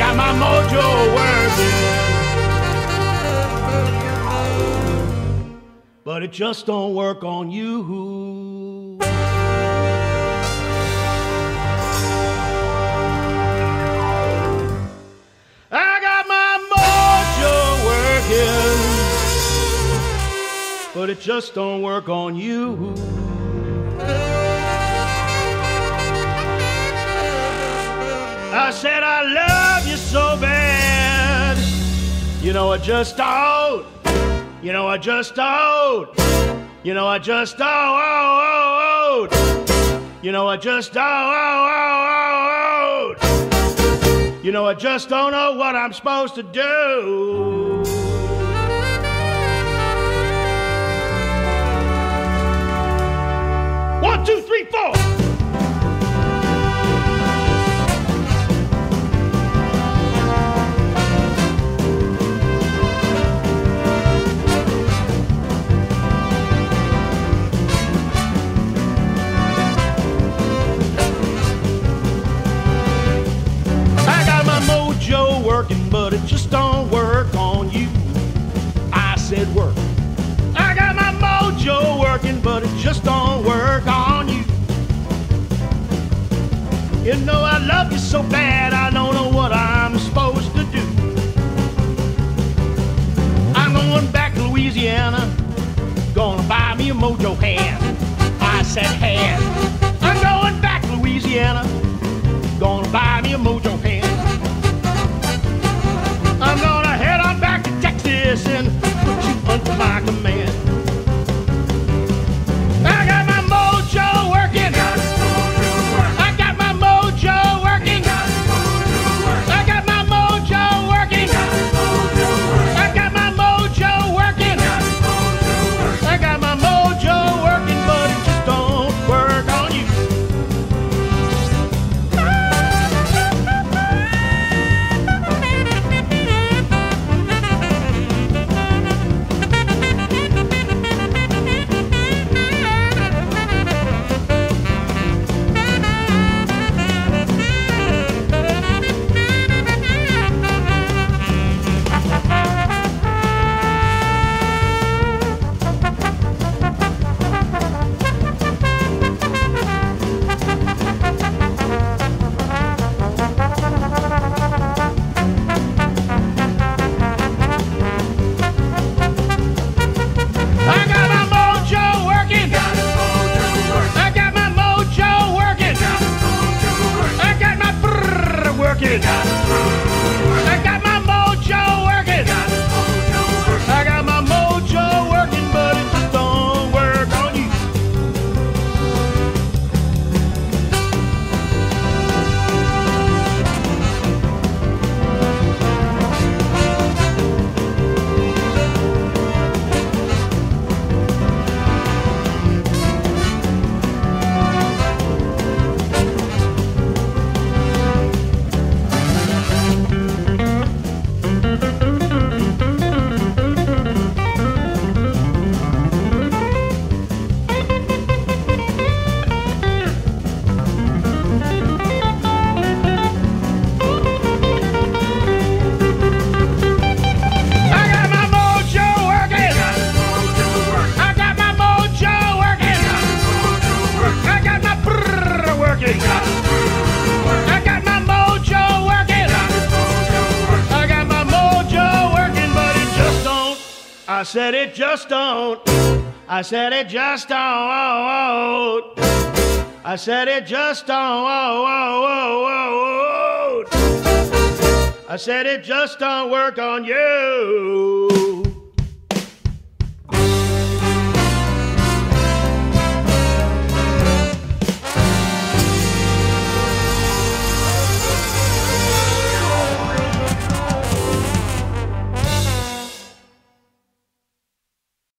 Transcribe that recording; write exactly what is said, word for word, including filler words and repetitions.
got my mojo working, but it just don't work on you. I got my mojo working, but it just don't work on you. I said I love you so bad, you know I just don't, you know I just don't, you know I just don't, oh, oh, oh. You know I just don't, oh, oh, oh. You know I just don't know what I'm supposed to do. One, two, three, four. Working, but it just don't work on you. I said work. I got my mojo working, but it just don't work on you. You know I love you so bad, I don't know what I'm supposed to do. I'm going back to Louisiana, gonna buy me a mojo hand. I said hand. I'm going back to Louisiana, gonna buy me a mojo hand. I'm gonna head on back to Texas and put you under my command. I got my mojo working. I got my mojo working. I got my mojo working. I got my mojo working. I got my mojo working, but it just don't work on you. I got my mojo working. I got my mojo working, but it just don't work on you. I got my mojo working. I got my mojo working, but it just don't. I said it just don't. I said it just don't. I said it just don't. I said it just don't work on you.